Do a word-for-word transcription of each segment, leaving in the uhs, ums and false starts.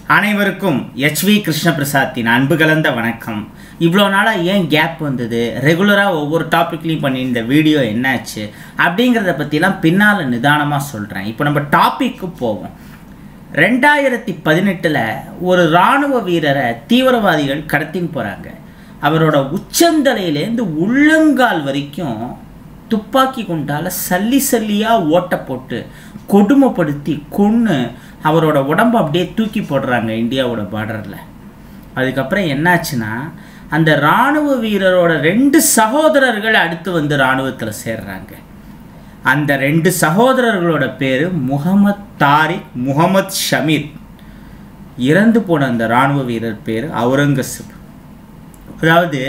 அனைவருக்கும் எச்வி கிருஷ்ணபிரசாத்தின் அன்பு கலந்த வணக்கம். இவ்வளோ நாளாக ஏன் கேப் வந்தது, ரெகுலராக ஒவ்வொரு டாப்பிக்லையும் பண்ணி இந்த வீடியோ என்னாச்சு அப்படிங்கிறத பற்றிலாம் பின்னால் நிதானமாக சொல்கிறேன். இப்போ நம்ம டாப்பிக்கு போவோம். ரெண்டாயிரத்தி பதினெட்டில் ஒரு இராணுவ வீரரை தீவிரவாதிகள் கடத்தின்னு போகிறாங்க. அவரோட உச்சந்தலையிலேருந்து உள்ளங்கால் வரைக்கும் துப்பாக்கி குண்டால் சல்லி சல்லியாக ஓட்ட போட்டு கொடுமைப்படுத்தி கொன்று அவரோட உடம்பு அப்படியே தூக்கி போடுறாங்க இந்தியாவோட பார்டரில். அதுக்கப்புறம் என்னாச்சுன்னா, அந்த இராணுவ வீரரோட ரெண்டு சகோதரர்கள் அடுத்து வந்து இராணுவத்தில் சேர்றாங்க. அந்த ரெண்டு சகோதரர்களோட பேர் முகமது தாரிக், முகமது ஷமீர். இறந்து போன அந்த இராணுவ வீரர் பேர் அவுரங்கசீப். அதாவது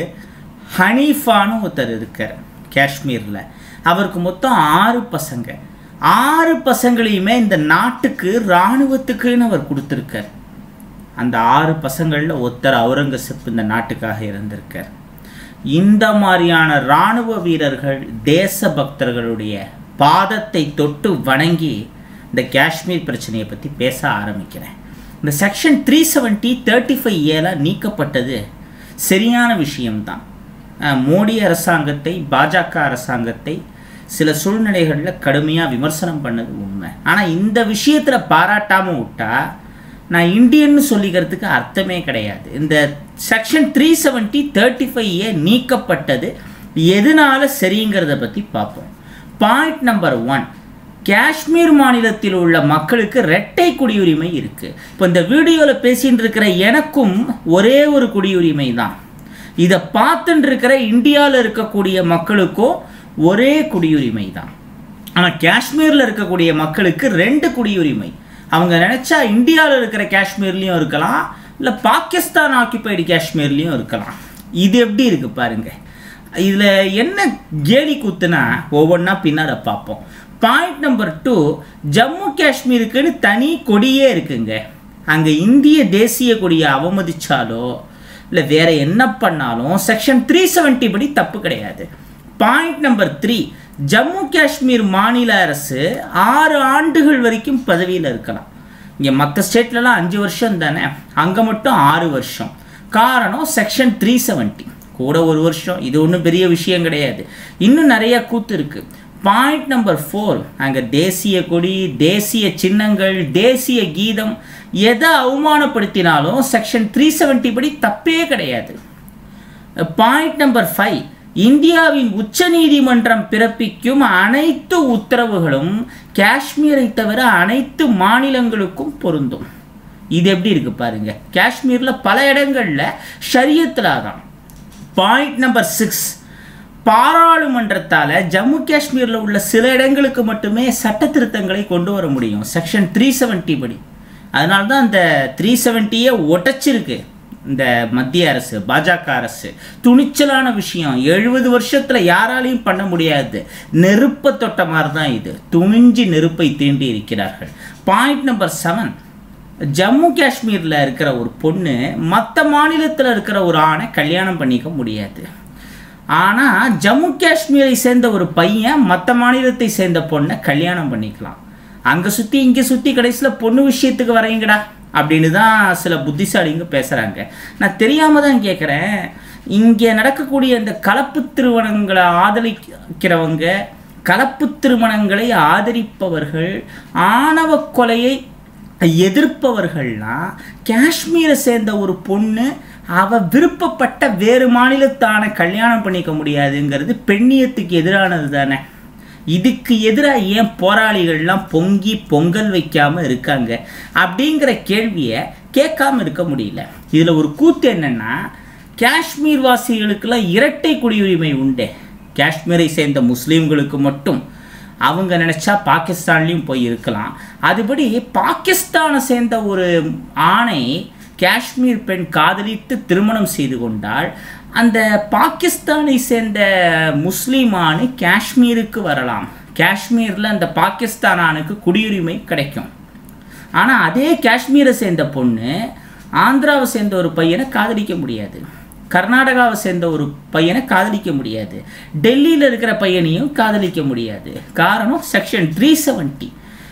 ஹனீஃபான்னு ஒருத்தர் இருக்கார் காஷ்மீரில். அவருக்கு மொத்தம் ஆறு பசங்க. ஆறு பசங்களையுமே இந்த நாட்டுக்கு இராணுவத்துக்குன்னு அவர் கொடுத்துருக்கார். அந்த ஆறு பசங்களில் ஒருத்தர் அவுரங்கசீப் இந்த நாட்டுக்காக இருந்திருக்கார். இந்த மாதிரியான இராணுவ வீரர்கள் தேசபக்தர்களுடைய பாதத்தை தொட்டு வணங்கி இந்த காஷ்மீர் பிரச்சனையை பற்றி பேச ஆரம்பிக்கிறேன். இந்த section three seventy thirty five ஏல நீக்கப்பட்டது சரியான விஷயம்தான். மோடி அரசாங்கத்தை, பாஜக அரசாங்கத்தை சில சூழ்நிலைகளில் கடுமையாக விமர்சனம் பண்ணது உண்மை. ஆனால் இந்த விஷயத்தில் பாராட்டாமல் விட்டா நான் இந்தியன்னு சொல்லிக்கிறதுக்கு அர்த்தமே கிடையாது. இந்த section three seventy thirty five A நீக்கப்பட்டது எதனால சரிங்கிறத பற்றி பார்ப்போம். பாயிண்ட் நம்பர் ஒன், காஷ்மீர் மாநிலத்தில் உள்ள மக்களுக்கு இரட்டை குடியுரிமை இருக்குது. இப்போ இந்த வீடியோவில் பேசிகிட்டு இருக்கிற எனக்கும் ஒரே ஒரு குடியுரிமை தான். இதை பார்த்துட்டு இருக்கிற இந்தியாவில் இருக்கக்கூடிய மக்களுக்கும் ஒரே குடியுரிமை தான். ஆனால் காஷ்மீரில் இருக்கக்கூடிய மக்களுக்கு ரெண்டு குடியுரிமை. அவங்க நினச்சா இந்தியாவில் இருக்கிற காஷ்மீர்லேயும் இருக்கலாம், இல்லை பாகிஸ்தான் ஆக்கியபைடு காஷ்மீர்லேயும் இருக்கலாம். இது எப்படி இருக்குது பாருங்கள். இதில் என்ன கேலி கூத்துனா ஒவ்வொன்றா பின்னால் பார்ப்போம். பாயிண்ட் நம்பர் டூ, ஜம்மு காஷ்மீருக்குன்னு தனி கொடியே இருக்குங்க. அங்கே இந்திய தேசிய கொடியை அவமதித்தாலோ இல்லை வேறு என்ன பண்ணாலும் செக்ஷன் த்ரீ செவன்ட்டி படி தப்பு கிடையாது. Point number three, Jammu Kashmir மாநில அரசு ஆறு ஆண்டுகள் வரைக்கும் பதவியில் இருக்கலாம். இங்கே மற்ற ஸ்டேட்லலாம் அஞ்சு வருஷம் தானே, அங்கே மட்டும் ஆறு வருஷம். காரணம் செக்ஷன் த்ரீ செவன்ட்டி, கூட ஒரு வருஷம். இது ஒன்றும் பெரிய விஷயம் கிடையாது. இன்னும் நிறைய கூத்து இருக்குது. பாயிண்ட் நம்பர் ஃபோர், அங்கே தேசிய கொடி, தேசிய சின்னங்கள், தேசிய கீதம் எதை அவமானப்படுத்தினாலும் செக்ஷன் த்ரீ செவன்ட்டி படி தப்பே கிடையாது. பாயிண்ட் நம்பர் ஃபைவ், இந்தியாவின் உச்ச நீதிமன்றம் பிறப்பிக்கும் அனைத்து உத்தரவுகளும் காஷ்மீரை தவிர அனைத்து மாநிலங்களுக்கும் பொருந்தும். இது எப்படி இருக்கு பாருங்க. காஷ்மீரில் பல இடங்களில் ஷரியத்தில் தான். பாயிண்ட் நம்பர் சிக்ஸ், பாராளுமன்றத்தால் ஜம்மு காஷ்மீரில் உள்ள சில இடங்களுக்கு மட்டுமே சட்ட திருத்தங்களை கொண்டு வர முடியும் செக்ஷன் த்ரீ செவன்ட்டி படி. அதனால தான் அந்த த்ரீ செவன்ட்டியை ஒட்டச்சிருக்கு இந்த மத்திய அரசு, பாஜக அரசு. துணிச்சலான விஷயம். எழுபது வருஷத்தில் யாராலையும் பண்ண முடியாது. நெருப்பை தொட்ட மாதிரி தான் இது. துணிஞ்சி நெருப்பை தீண்டி இருக்கிறார்கள். பாயிண்ட் நம்பர் செவன், ஜம்மு காஷ்மீரில் இருக்கிற ஒரு பொண்ணு மற்ற மாநிலத்தில் இருக்கிற ஒரு ஆணை கல்யாணம் பண்ணிக்க முடியாது. ஆனால் ஜம்மு காஷ்மீரை சேர்ந்த ஒரு பையன் மற்ற மாநிலத்தை சேர்ந்த பொண்ணை கல்யாணம் பண்ணிக்கலாம். அங்கே சுற்றி இங்கே சுற்றி கடைசியில் பொண்ணு விஷயத்துக்கு வரையுங்கடா அப்படின்னு தான் சில புத்திசாலிங்க பேசுகிறாங்க. நான் தெரியாமல் தான் கேட்குறேன். இங்கே நடக்கக்கூடிய இந்த கலப்பு திருமணங்களை ஆதரிக்கிறவங்க, கலப்பு திருமணங்களை ஆதரிப்பவர்கள், ஆணவ கொலையை எதிர்ப்பவர்கள்லாம் காஷ்மீரை சேர்ந்த ஒரு பொண்ணு அவ விருப்பப்பட்ட வேறு மாநிலத்தான கல்யாணம் பண்ணிக்க முடியாதுங்கிறது பெண்ணியத்துக்கு எதிரானது தானே. இதுக்கு எதிராக ஏன் போராளிகள்லாம் பொங்கி பொங்கல் வைக்காமல் இருக்காங்க அப்படிங்கிற கேள்வியை கேட்காம இருக்க முடியல. இதில் ஒரு கூத்து என்னென்னா, காஷ்மீர் வாசிகளுக்கெல்லாம் இரட்டை குடியுரிமை உண்டு. காஷ்மீரை சேர்ந்த முஸ்லீம்களுக்கு மட்டும். அவங்க நினச்சா பாகிஸ்தான்லேயும் போய் இருக்கலாம். அதுபடி பாகிஸ்தானை சேர்ந்த ஒரு ஆணை காஷ்மீர் பெண் காதலித்து திருமணம் செய்து கொண்டால் அந்த பாகிஸ்தானை சேர்ந்த முஸ்லீம் ஆணு காஷ்மீருக்கு வரலாம். காஷ்மீரில் அந்த பாகிஸ்தான் ஆணுக்கு குடியுரிமை கிடைக்கும். ஆனால் அதே காஷ்மீரை சேர்ந்த பொண்ணு ஆந்திராவை சேர்ந்த ஒரு பையனை காதலிக்க முடியாது. கர்நாடகாவை சேர்ந்த ஒரு பையனை காதலிக்க முடியாது. டெல்லியில் இருக்கிற பையனையும் காதலிக்க முடியாது. காரணம் செக்ஷன் த்ரீ செவன்ட்டி.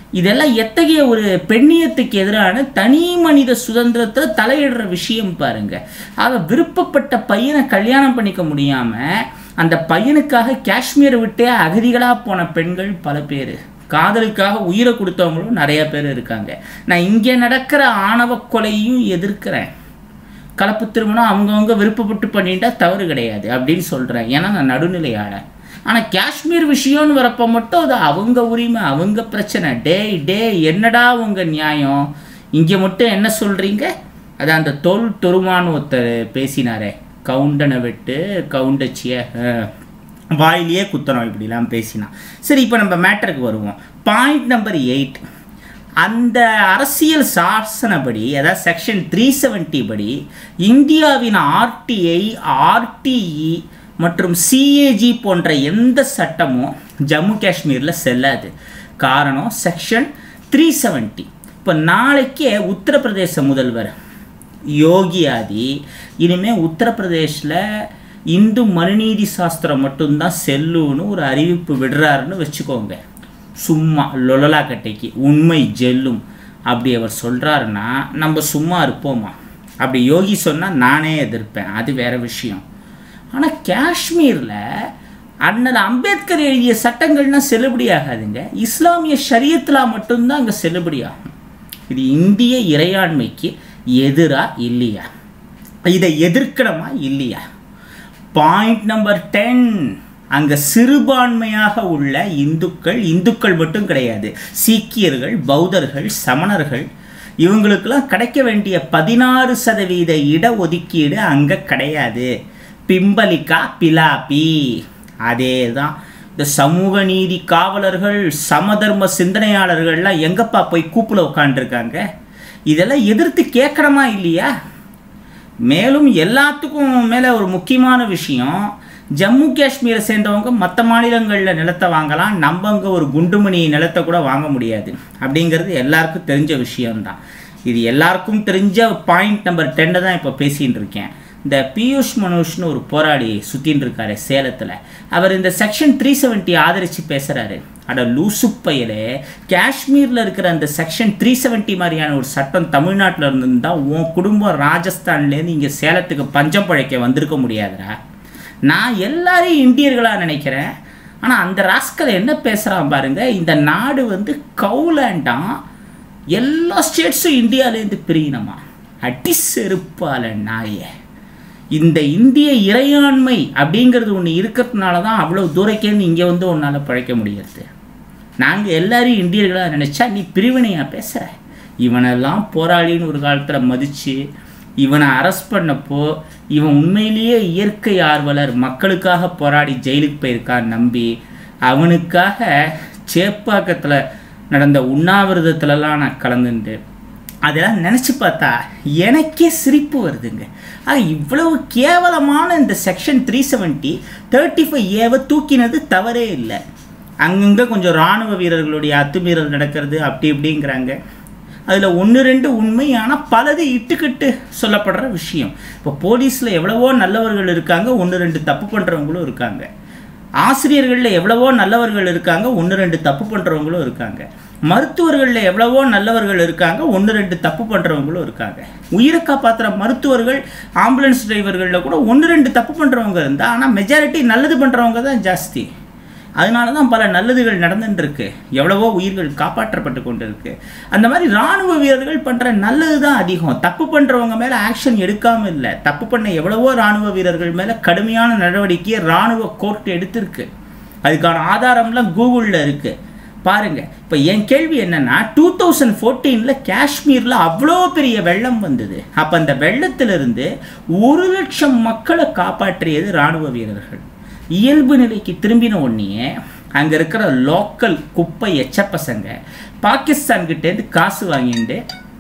இதெல்லாம் எத்தகைய ஒரு பெண்ணியத்துக்கு எதிரான தனி மனித சுதந்திரத்தில் தலையிடுற விஷயம் பாருங்க. ஆக விருப்பப்பட்ட பையனை கல்யாணம் பண்ணிக்க முடியாமல் அந்த பையனுக்காக காஷ்மீரை விட்டே அகதிகளாக போன பெண்கள் பல பேர், காதலுக்காக உயிரை கொடுத்தவங்களும் நிறைய பேர் இருக்காங்க. நான் இங்கே நடக்கிற ஆணவ கொலையும் எதிர்க்கிறேன். கலப்பு திருமணம் அவங்கவுங்க விருப்பப்பட்டு பண்ணிட்டா தவறு கிடையாது அப்படின்னு சொல்கிறேன், ஏன்னா நான் நடுநிலையாளர். ஆனால் காஷ்மீர் விஷயம்னு வரப்போ மட்டும் அது அவங்க உரிமை, அவங்க பிரச்சனை. டே டே என்னடா உங்கள் நியாயம்? இங்கே மட்டும் என்ன சொல்கிறீங்க? அது அந்த தொல் தொருமான்னு ஒருத்தர் பேசினாரே, கவுண்டனை விட்டு கவுண்டச்சிய வாயிலேயே குத்தணும் இப்படிலாம் பேசினா. சரி, இப்போ நம்ம மேட்டருக்கு வருவோம். பாயிண்ட் நம்பர் எயிட், அந்த அரசியல் சாசனப்படி, அதாவது செக்ஷன் த்ரீ செவன்ட்டி படி இந்தியாவின் ஆர்டிஐ, ஆர்டிஇ மற்றும் சிஏஜி போன்ற எந்த சட்டமும் ஜம்மு காஷ்மீரில் செல்லாது. காரணம் செக்ஷன் த்ரீ செவன்ட்டி. இப்போ நாளைக்கே உத்தரப்பிரதேச முதல்வர் யோகி ஆதி இனிமேல் உத்தரப்பிரதேஷில் இந்து மனுநீதி சாஸ்திரம் மட்டும்தான் செல்லுன்னு ஒரு அறிவிப்பு விடுறாருன்னு வச்சுக்கோங்க. சும்மா லொலலா கட்டைக்கு உண்மை ஜெல்லும் அப்படி அவர் சொல்கிறாருன்னா நம்ம சும்மா இருப்போமா? அப்படி யோகி சொன்னால் நானே எதிர்ப்பேன், அது வேறு விஷயம். ஆனால் காஷ்மீரில் அண்ணல் அம்பேத்கர் எழுதிய சட்டங்கள்னால் செல்லுபடி ஆகாதுங்க. இஸ்லாமிய ஷரியத்தில் மட்டும்தான் அங்கே செல்லுபடி ஆகும். இது இந்திய இறையாண்மைக்கு எதிராக இல்லையா? இதை எதிர்க்கணுமா இல்லையா? பாயிண்ட் நம்பர் டென், அங்கே சிறுபான்மையாக உள்ள இந்துக்கள், இந்துக்கள் மட்டும் கிடையாது, சீக்கியர்கள், பௌத்தர்கள், சமணர்கள், இவங்களுக்கெல்லாம் கிடைக்க வேண்டிய பதினாறு சதவீத இடஒதுக்கீடு அங்கே கிடையாது. பிம்பலிக்கா பிலாப்பி அதே தான். இந்த சமூக நீதி காவலர்கள், சமதர்ம சிந்தனையாளர்கள்லாம் எங்கப்பா போய் கூப்பில் உட்காந்துருக்காங்க? இதெல்லாம் எதிர்த்து கேட்கணுமா இல்லையா? மேலும் எல்லாத்துக்கும் மேலே ஒரு முக்கியமான விஷயம், ஜம்மு காஷ்மீரை சேர்ந்தவங்க மற்ற மாநிலங்களில் நிலத்தை வாங்கலாம், நம்ம அங்கே ஒரு குண்டுமணி நிலத்தை கூட வாங்க முடியாது அப்படிங்கிறது எல்லாருக்கும் தெரிஞ்ச விஷயம்தான். இது எல்லாருக்கும் தெரிஞ்ச பாயிண்ட் நம்பர் டென்னை தான் இப்போ பேசிகிட்டு இருக்கேன். இந்த பியூஷ் மனுஷ்னு ஒரு போராடி சுற்றின்னு இருக்காரு சேலத்தில், அவர் இந்த செக்ஷன் த்ரீ செவன்ட்டி ஆதரித்து பேசுகிறாரு. அட லூசு பையலே, காஷ்மீரில் இருக்கிற அந்த செக்ஷன் த்ரீ செவன்ட்டி மாதிரியான ஒரு சட்டம் தமிழ்நாட்டில் இருந்திருந்தால் உன் குடும்பம் ராஜஸ்தான்லேருந்து இங்கே சேலத்துக்கு பஞ்சம் பழைக்க வந்திருக்க முடியாதுடா. நான் எல்லாரையும் இந்தியர்களாக நினைக்கிறேன். ஆனால் அந்த ராஸ்கல் என்ன பேசுகிறான் பாருங்க, இந்த நாடு வந்து கவுலேண்டாம், எல்லா ஸ்டேட்ஸும் இந்தியாவிலேருந்து பிரியணுமா? அடி செருப்பால நாயே. இந்த இந்திய இறையாண்மை அப்படிங்கிறது ஒன்று இருக்கிறதுனால தான் அவ்வளோ தூரக்கேன்னு இங்கே வந்து உன்னால் பழைக்க முடியாது. நாங்கள் எல்லாரையும் இந்தியர்களாக நினச்சா நீ பிரிவினையாக பேசுகிற. இவனெல்லாம் போராளின்னு ஒரு காலத்தில் மதித்து இவனை அரெஸ்ட் பண்ணப்போ இவன் உண்மையிலேயே இயற்கை ஆர்வலர், மக்களுக்காக போராடி ஜெயிலுக்கு போயிருக்கான்னு நம்பி அவனுக்காக சேப்பாக்கத்தில் நடந்த உண்ணாவிரதத்துலலாம் நான் கலந்துண்டு அதெல்லாம் நினச்சி பார்த்தா எனக்கே சிரிப்பு வருதுங்க. ஆக இவ்வளவு கேவலமான இந்த section three seventy thirty five ஏவை தூக்கினது தவறே இல்லை. அங்கங்கே கொஞ்சம் இராணுவ வீரர்களுடைய அத்துமீறல் நடக்கிறது அப்படி இப்படிங்கிறாங்க. அதில் ஒன்று ரெண்டு உண்மை, ஆனால் பலது இட்டுக்கிட்டு சொல்லப்படுற விஷயம். இப்போ போலீஸில் எவ்வளவோ நல்லவர்கள் இருக்காங்க, ஒன்று ரெண்டு தப்பு பண்ணுறவங்களும் இருக்காங்க. ஆசிரியர்களில் எவ்வளவோ நல்லவர்கள் இருக்காங்க, ஒன்று ரெண்டு தப்பு பண்ணுறவங்களும் இருக்காங்க. மருத்துவர்களில் எவ்வளவோ நல்லவர்கள் இருக்காங்க, ஒன்று ரெண்டு தப்பு பண்ணுறவங்களும் இருக்காங்க. உயிரை காப்பாற்றுற மருத்துவர்கள், ஆம்புலன்ஸ் டிரைவர்களில் கூட ஒன்று ரெண்டு தப்பு பண்ணுறவங்க இருந்தால், ஆனால் மெஜாரிட்டி நல்லது பண்ணுறவங்க தான் ஜாஸ்தி. அதனால தான் பல நல்லதுகள் நடந்துட்டுருக்கு, எவ்வளவோ உயிர்கள் காப்பாற்றப்பட்டு கொண்டு இருக்கு. அந்த மாதிரி இராணுவ வீரர்கள் பண்ணுற நல்லது தான் அதிகம். தப்பு பண்ணுறவங்க மேலே ஆக்ஷன் எடுக்காமல் இல்லை. தப்பு பண்ண எவ்வளவோ இராணுவ வீரர்கள் மேலே கடுமையான நடவடிக்கையை இராணுவ கோர்ட் எடுத்திருக்கு. அதுக்கான ஆதாரம்லாம் கூகுளில் இருக்குது, பாருங்கள். இப்போ என் கேள்வி என்னென்னா, டூ தௌசண்ட் ஃபோர்டீனில் காஷ்மீரில் அவ்வளோ பெரிய வெள்ளம் வந்தது. அப்போ அந்த வெள்ளத்திலிருந்து ஒரு லட்சம் மக்களை காப்பாற்றியது இராணுவ வீரர்கள். இயல்பு நிலைக்கு திரும்பின உடனே அங்கே இருக்கிற லோக்கல் குப்பை எச்ச பசங்க பாகிஸ்தான்கிட்டேருந்து காசு வாங்கிட்டு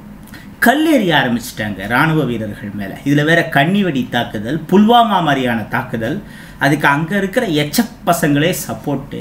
கல்லெறிய ஆரம்பிச்சிட்டாங்க இராணுவ வீரர்கள் மேலே. இதில் வேற கன்னிவெடி தாக்குதல், புல்வாமா மாதிரியான தாக்குதல். அதுக்கு அங்கே இருக்கிற எச்ச பசங்களே சப்போர்ட்டு.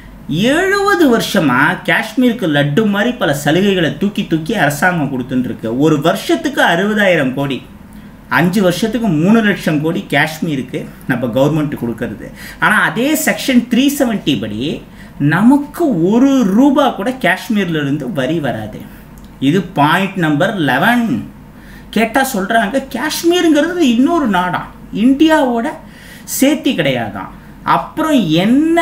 எழுபது வருஷமாக காஷ்மீருக்கு லட்டு மாதிரி பல சலுகைகளை தூக்கி தூக்கி அரசாங்கம் கொடுத்துட்டுருக்கு. ஒரு வருஷத்துக்கு அறுபதாயிரம் கோடி, அஞ்சு வருஷத்துக்கு மூணு லட்சம் கோடி காஷ்மீருக்கு நம்ம கவர்மெண்ட் கொடுக்கறது. ஆனால் அதே செக்ஷன் த்ரீ செவன்ட்டி படி நமக்கு ஒரு ரூபா கூட காஷ்மீர்ல இருந்து வரி வராது. இது பாயிண்ட் நம்பர் லெவன். கேட்டால் சொல்கிறாங்க காஷ்மீருங்கிறது இன்னொரு நாடாம், இந்தியாவோட சேர்த்தி கிடையாதான். அப்புறம் என்ன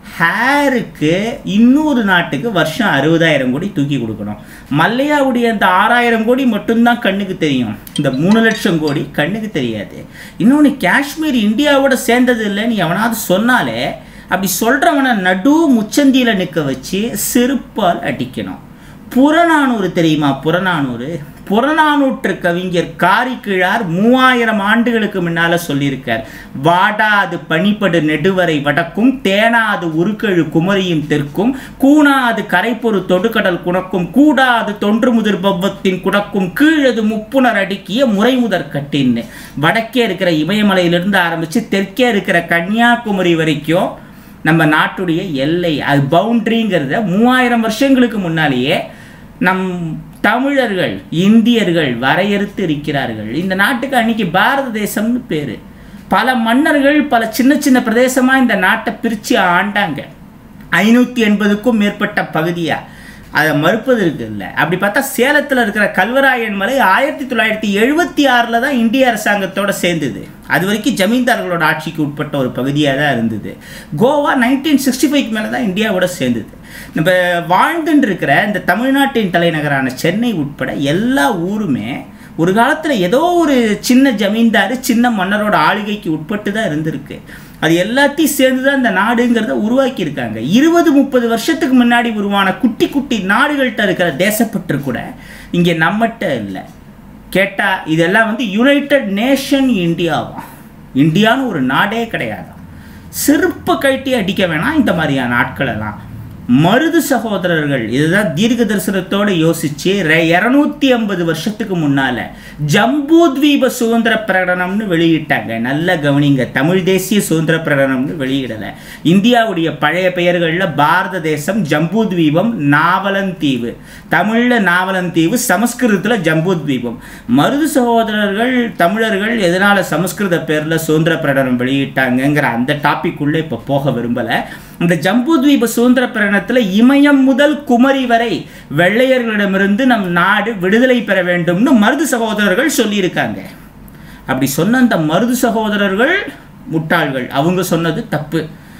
ஹேருக்கு இன்னொரு நாட்டுக்கு வருஷம் அறுபதாயிரம் கோடி தூக்கி கொடுக்கணும். மல்லையாவுடைய அந்த ஆறாயிரம் கோடி மட்டும்தான் கண்ணுக்கு தெரியும், இந்த மூணு லட்சம் கோடி கண்ணுக்கு தெரியாது. இன்னொன்று, காஷ்மீர் இந்தியாவோட சேர்ந்தது இல்லைன்னு எவனாவது சொன்னாலே அப்படி சொல்கிறவனை நடு முச்சந்தியில் நிற்க வச்சு செருப்பால் அடிக்கணும். புறநானூறு தெரியுமா? புறநானூறு புறநானூற்று கவிஞர் காரிக்கிழார் மூவாயிரம் ஆண்டுகளுக்கு முன்னால சொல்லியிருக்கார். வாடாது பனிப்படு நெடுவரை வடக்கும், தேனாது உருக்கெழு குமரியும் தெற்கும், கூணாது கரைப்பொரு தொடுகடல் குணக்கும், கூடாது தொன்று முதிர் பவ்வத்தின் குடக்கும், கீழது முப்புணர் அடுக்கிய முறைமுதற் கட்டின்னு. வடக்கே இருக்கிற இமயமலையிலிருந்து ஆரம்பித்து தெற்கே இருக்கிற கன்னியாகுமரி வரைக்கும் நம்ம நாட்டுடைய எல்லை, அது பவுண்டரிங்கிறத மூவாயிரம் வருஷங்களுக்கு முன்னாலேயே நம் தமிழர்கள் இந்தியர்கள் வரையறுத்து இருக்கிறார்கள். இந்த நாட்டுக்கு அன்னைக்கு பாரத தேசம்னு பேர். பல மன்னர்கள் பல சின்ன சின்ன பிரதேசமாக இந்த நாட்டை பிரித்து ஆண்டாங்க. ஐநூற்றி எண்பதுக்கும் மேற்பட்ட பகுதியாக அதை மறுப்பதற்கு இல்லை. அப்படி பார்த்தா சேலத்தில் இருக்கிற கல்வராயன் மலை ஆயிரத்தி தொள்ளாயிரத்தி எழுபத்தி ஆறில் தான் இந்திய அரசாங்கத்தோடு சேர்ந்தது. அது வரைக்கும் ஜமீன்தார்களோட ஆட்சிக்கு உட்பட்ட ஒரு பகுதியாக தான் இருந்தது. கோவா நைன்டீன் சிக்ஸ்டி ஃபைவ் மேலே தான் இந்தியாவோட சேர்ந்தது. நம்ம வாழ்ந்துட்டு இருக்கிற இந்த தமிழ்நாட்டின் தலைநகரான சென்னை உட்பட எல்லா ஊருமே ஒரு காலத்தில் ஏதோ ஒரு சின்ன ஜமீன்தார் சின்ன மன்னரோட ஆளுகைக்கு உட்பட்டு தான் இருந்திருக்கு. அது எல்லாத்தையும் சேர்ந்து தான் இந்த நாடுங்கிறத உருவாக்கியிருக்காங்க. இருபது முப்பது வருஷத்துக்கு முன்னாடி உருவான குட்டி குட்டி நாடுகள்கிட்ட இருக்கிற தேசப்பற்று கூட இங்கே நம்மகிட்ட இல்லை. கேட்டால் இதெல்லாம் வந்து யுனைடெட் நேஷன் இந்தியாவா? இந்தியான்னு ஒரு நாடே கிடையாதான். செருப்பை கட்டி அடிக்க வேணாம் இந்த மாதிரியான நாட்களெல்லாம். மருது சகோதரர்கள் இதுதான் தீர்க்க தரிசனத்தோடு யோசிச்சு இருநூத்தி ஐம்பது வருஷத்துக்கு முன்னால ஜம்பூத்வீப சுதந்திர பிரகடனம்னு வெளியிட்டாங்க. நல்ல கவனிங்க, தமிழ் தேசிய சுதந்திர பிரகடனம்னு வெளியிடலை. இந்தியாவுடைய பழைய பெயர்களில் பாரத தேசம், ஜம்பூத்வீபம், நாவலந்தீவு, தமிழில் நாவலந்தீவு, சமஸ்கிருதத்தில் ஜம்பூத்வீபம். மருது சகோதரர்கள் தமிழர்கள் எதனால சமஸ்கிருத பேரில் சுதந்திர பிரகடனம் வெளியிட்டாங்கங்கிற அந்த டாபிக் உள்ள இப்போ போக விரும்பலை. இந்த ஜம்பூத்வீப சுதந்திர பிரகடனத்தில் இமயம் முதல் குமரி வரை வெள்ளையர்களிடமிருந்து நம் நாடு விடுதலை பெற வேண்டும்னு மருது சகோதரர்கள் சொல்லியிருக்காங்க. அப்படி சொன்ன அந்த மருது சகோதரர்கள் முட்டாள்கள், அவங்க சொன்னது தப்பு.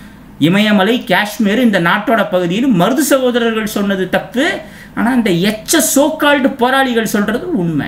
இமயமலை காஷ்மீர் இந்த நாட்டோட பகுதியில் மருது சகோதரர்கள் சொன்னது தப்பு. ஆனால் இந்த எச்ச சோக்கால்டு போராளிகள் சொல்றது உண்மை.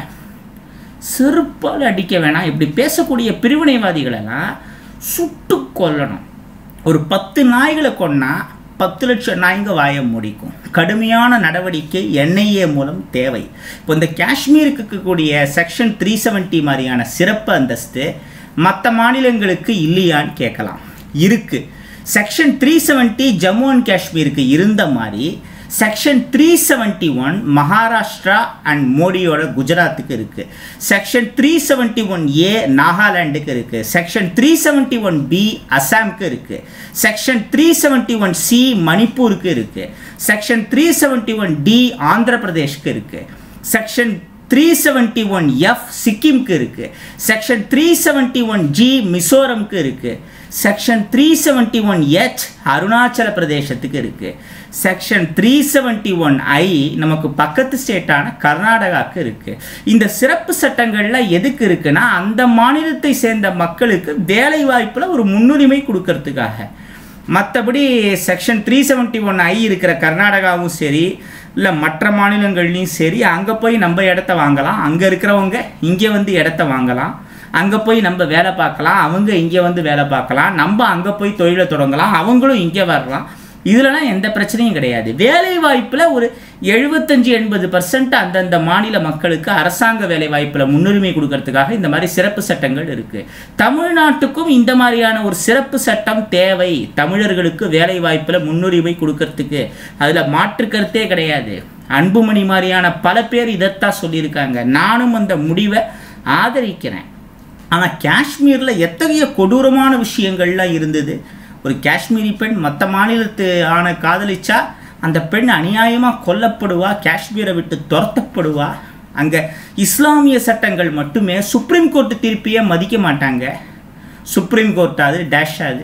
செருப்பால் அடிக்க வேணாம். இப்படி பேசக்கூடிய பிரிவினைவாதிகளெல்லாம் சுட்டு கொல்லணும். ஒரு பத்து நாய்களை கொன்னா பத்து லட்சம் நாய்ங்க வாய முடிக்கும். கடுமையான நடவடிக்கை என்ஐஏ மூலம் தேவை. இப்போ இந்த காஷ்மீருக்கு இருக்கக்கூடிய செக்ஷன் த்ரீ செவன்ட்டி மாதிரியான சிறப்பு அந்தஸ்து மற்ற மாநிலங்களுக்கு இல்லையான்னு கேட்கலாம். இருக்கு. Section three seventy Jammu and காஷ்மீருக்கு இருந்த மாதிரி section three seventy one Maharashtra and மோடியோட குஜராத்துக்கு இருக்குது. Section three seventy one A நாகாலாண்டுக்கு இருக்குது. Section three seventy one B அசாமுக்கு இருக்குது. Section three seventy one C மணிப்பூருக்கு இருக்குது. Section three seventy one D Andhra பிரதேஷ்க்கு இருக்குது. Section three seventy one F சிக்கிம்க்கு இருக்குது. Section three seventy one G மிசோரம்க்கு இருக்குது. Section three seventy one H Arunachal பிரதேசத்துக்கு இருக்குது. Section three seventy one I நமக்கு பக்கத்து ஸ்டேட்டான கர்நாடகாவுக்கு இருக்குது. இந்த சிறப்பு சட்டங்கள்லாம் எதுக்கு இருக்குன்னா அந்த மாநிலத்தை சேர்ந்த மக்களுக்கு வேலை வாய்ப்பில் ஒரு முன்னுரிமை கொடுக்கறதுக்காக. மற்றபடி section three seventy one I இருக்கிற கர்நாடகாவும் சரி இல்லை மற்ற மாநிலங்கள்லையும் சரி அங்கே போய் நம்ம இடத்த வாங்கலாம். அங்கே இருக்கிறவங்க இங்கே வந்து இடத்த வாங்கலாம். அங்கே போய் நம்ம வேலை பார்க்கலாம், அவங்க இங்கே வந்து வேலை பார்க்கலாம். நம்ம அங்கே போய் தொழிலை தொடங்கலாம், அவங்களும் இங்கே வரலாம். இதுலலாம் எந்த பிரச்சனையும் கிடையாது. வேலை வாய்ப்பில் ஒரு எழுபத்தஞ்சு எண்பது பர்சன்ட் அந்தந்த மாநில மக்களுக்கு அரசாங்க வேலை வாய்ப்பில் முன்னுரிமை கொடுக்கறதுக்காக இந்த மாதிரி சிறப்பு சட்டங்கள் இருக்குது. தமிழ்நாட்டுக்கும் இந்த மாதிரியான ஒரு சிறப்பு சட்டம் தேவை. தமிழர்களுக்கு வேலை வாய்ப்பில் முன்னுரிமை கொடுக்கறதுக்கு அதில் மாற்று கருத்தே கிடையாது. அன்புமணி மாதிரியான பல பேர் இதைத்தான் சொல்லியிருக்காங்க. நானும் அந்த முடிவை ஆதரிக்கிறேன். ஆனால் காஷ்மீரில் எத்தகைய கொடூரமான விஷயங்கள்லாம் இருந்தது. ஒரு காஷ்மீரி பெண் மற்ற மாநிலத்து ஆன காதலிச்சா அந்த பெண் அநியாயமாக கொல்லப்படுவா, காஷ்மீரை விட்டு துரத்தப்படுவா. அங்கே இஸ்லாமிய சட்டங்கள் மட்டுமே சுப்ரீம் கோர்ட்டு தீர்ப்பையே மதிக்க மாட்டாங்க. சுப்ரீம் கோர்ட் அது டேஷ் அது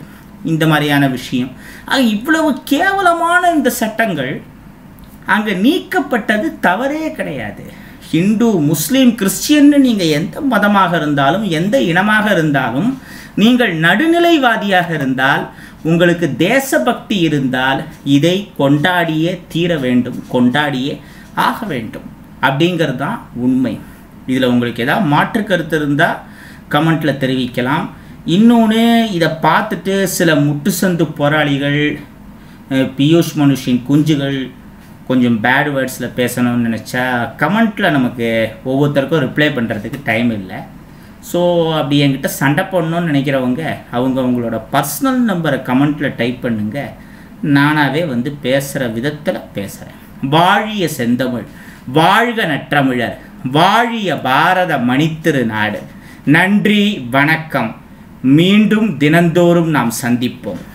இந்த மாதிரியான விஷயம். ஆக இவ்வளவு கேவலமான இந்த சட்டங்கள் அங்கே நீக்கப்பட்டது தவறே கிடையாது. ஹிந்து, முஸ்லீம், கிறிஸ்டியன்னு நீங்கள் எந்த மதமாக இருந்தாலும் எந்த இனமாக இருந்தாலும் நீங்கள் நடுநிலைவாதியாக இருந்தால், உங்களுக்கு தேசபக்தி இருந்தால் இதை கொண்டாடியே தீர வேண்டும், கொண்டாடியே ஆக வேண்டும். அப்படிங்கிறது தான் உண்மை. இதில் உங்களுக்கு ஏதாவது மாற்று கருத்து இருந்தால் கமெண்ட்டில் தெரிவிக்கலாம். இன்னொன்று, இதை பார்த்துட்டு சில முட்டுசந்து போராளிகள், பியூஷ் மனுஷின் குஞ்சுகள் கொஞ்சம் பேட் வேர்ட்ஸில் பேசணும்னு நினச்சா கமெண்ட்டில் நமக்கு ஒவ்வொருத்தருக்கும் ரிப்ளை பண்ணுறதுக்கு டைம் இல்லை. ஸோ அப்படி என்கிட்ட சண்டை போடணும்னு நினைக்கிறவங்க அவங்க அவங்களோட பர்சனல் நம்பரை கமெண்ட்டில் டைப் பண்ணுங்க. நானாகவே வந்து பேசுகிற விதத்தில் பேசுகிறேன். வாழிய செந்தமிழ், வாழ்க நற்றமிழர், வாழிய பாரத மணித்திரு நாடு. நன்றி, வணக்கம். மீண்டும் தினந்தோறும் நாம் சந்திப்போம்.